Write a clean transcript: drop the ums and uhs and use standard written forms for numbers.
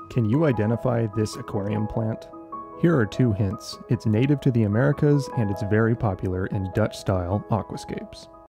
Can you identify this aquarium plant? Here are two hints. It's native to the Americas and it's very popular in Dutch-style aquascapes.